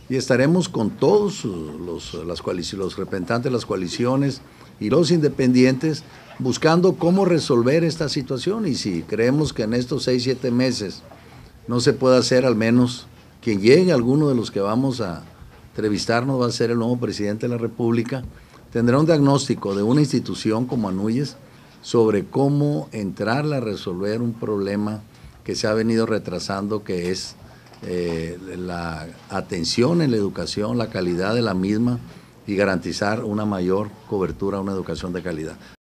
y estaremos con todos los representantes de las coaliciones y los independientes buscando cómo resolver esta situación, y si creemos que en estos 6, 7 meses no se puede hacer, al menos quien llegue, alguno de los que vamos a entrevistarnos va a ser el nuevo presidente de la República, tendrá un diagnóstico de una institución como ANUYES sobre cómo entrarle a resolver un problema que se ha venido retrasando, que es la atención en la educación, la calidad de la misma y garantizar una mayor cobertura a una educación de calidad.